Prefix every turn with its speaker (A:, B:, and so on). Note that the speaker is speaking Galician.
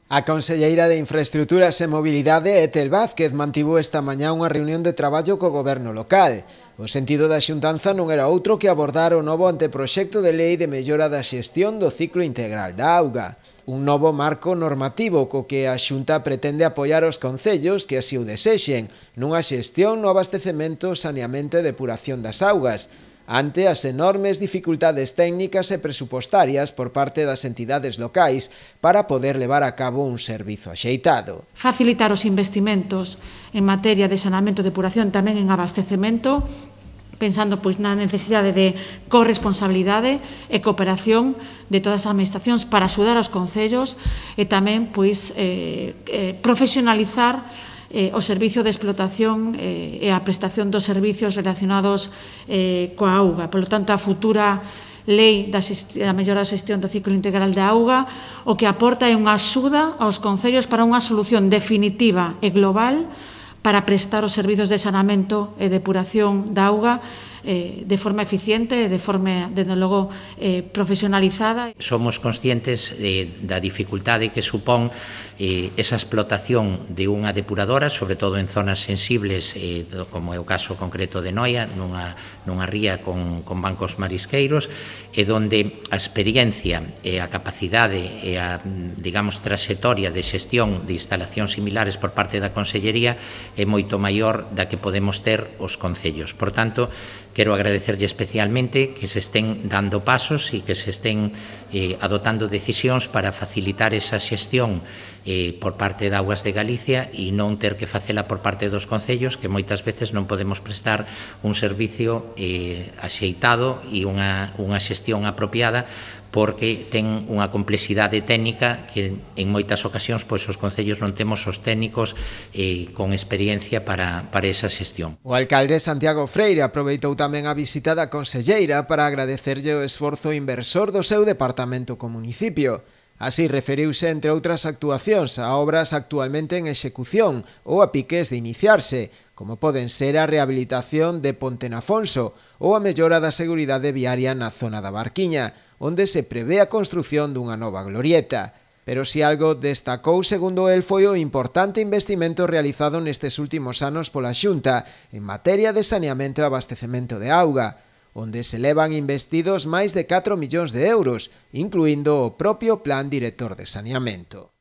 A: A conselleira de Infraestructuras e Mobilidade, Etel Vázquez, mantivo esta mañá unha reunión de traballo co goberno local. O sentido da xuntanza non era outro que abordar o novo anteproxecto de lei de mellora da xestión do ciclo integral da auga. Un novo marco normativo co que a Xunta pretende apoiar os concellos que así o desexen nunha xestión no abastecemento, saneamento e depuración das augas, ante as enormes dificultades técnicas e presupostarias por parte das entidades locais para poder levar a cabo un servizo axeitado.
B: Facilitar os investimentos en materia de saneamento e depuración, tamén en abastecemento, pensando na necesidade de corresponsabilidade e cooperación de todas as administracións para axudar aos concellos e tamén profesionalizar o servicio de explotación e a prestación dos servicios relacionados coa auga. Por lo tanto, a futura lei da mellora da xestión do ciclo integral da auga o que aporta é unha axuda aos concellos para unha solución definitiva e global para prestar os servizos de saneamento e depuración da auga de forma eficiente e de forma, desde logo, profesionalizada.
C: Somos conscientes da dificultade que supón esa explotación de unha depuradora, sobre todo en zonas sensibles, como é o caso concreto de Noia, nunha ría con bancos marisqueiros, e donde a experiencia e a capacidade e a, digamos, traxectoria de xestión de instalacións similares por parte da Consellería é moito maior da que podemos ter os concellos. Por tanto, quero agradecerlle especialmente que se estén dando pasos e que se estén adoptando decisións para facilitar esa xestión por parte de Augas de Galicia e non ter que facela por parte dos concellos, que moitas veces non podemos prestar un servicio axeitado e unha xestión apropiada porque ten unha complexidade técnica que en moitas ocasións os concellos non temos os técnicos con experiencia para esa xestión.
A: O alcalde Santiago Freire aproveitou tamén a visita da conselleira para agradecerlle o esforzo inversor do seu departamento co municipio. Así referiuse, entre outras actuacións, a obras actualmente en execución ou a piques de iniciarse, como poden ser a rehabilitación de Ponte Nafonso ou a mellora da seguridade viaria na zona da Barquiña, onde se prevé a construción dunha nova glorieta. Pero si algo destacou, segundo el, foi o importante investimento realizado nestes últimos anos pola Xunta en materia de saneamento e abastecemento de auga, onde se levan investidos máis de 4 millóns de euros, incluindo o propio Plan Director de Saneamento.